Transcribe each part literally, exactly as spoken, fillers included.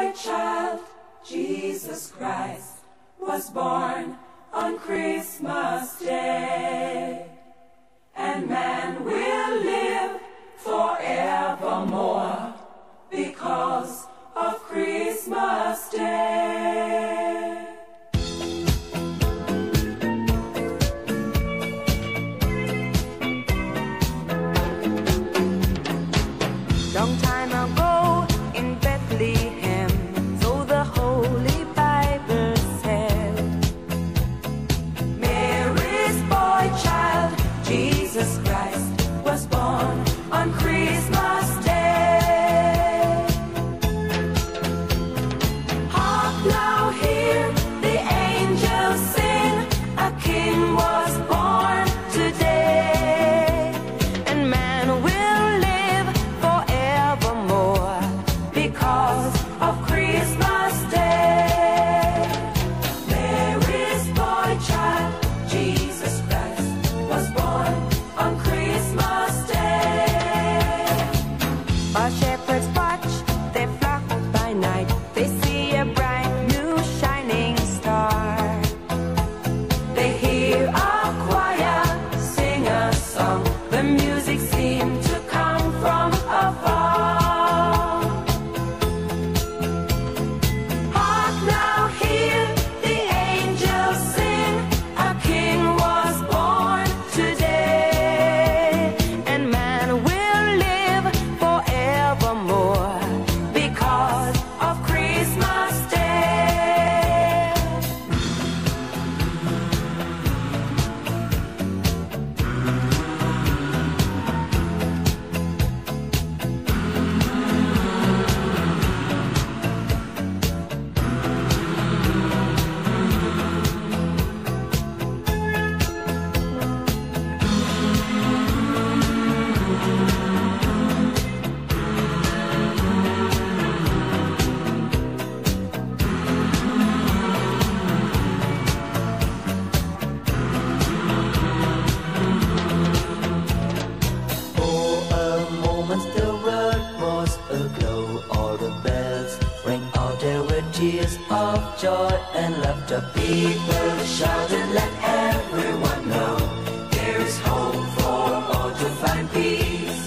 boy child, Jesus Christ, was born on Christmas Day. And man will live forevermore because of Christmas Day. Long time ago in Bethlehem, so the Holy Bible said, Mary's boy child, Jesus Christ, was born on Christmas Day. Hark now, hear the angels sing, a king was born today. and man will live forevermore Because of Christmas Day. Mary's boy child, Jesus Christ, was born on Christmas Day. While shepherds watch their flock by night, they see a bright new shining star. They hear a choir sing a song. The music seemed to come from afar. Hark now, hear the angels sing, a king was born today. And man will live forevermore Because of Christmas Day. For a moment the world was aglow. All the bells rang out, there were tears of joy and laughter. People shouted, let everyone know There is hope for all to find peace.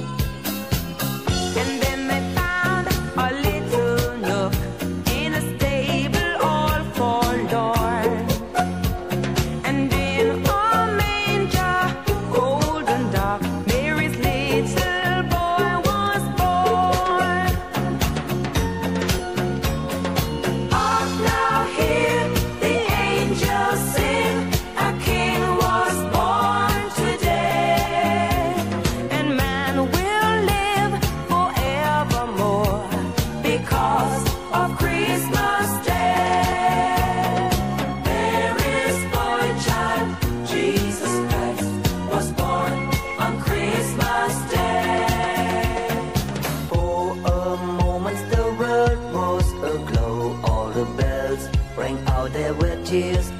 And then they found a little nook in a stable all forlorn. And in a manger, cold and dark, Mary's little boy was born. Hark now, hear the angels sing, a king was born today. And man will live forevermore Because of Christmas Day. Mary's boy child, Jesus Christ, was born on Christmas Day. For a moment the world was aglow. All the bells rang out, there were tears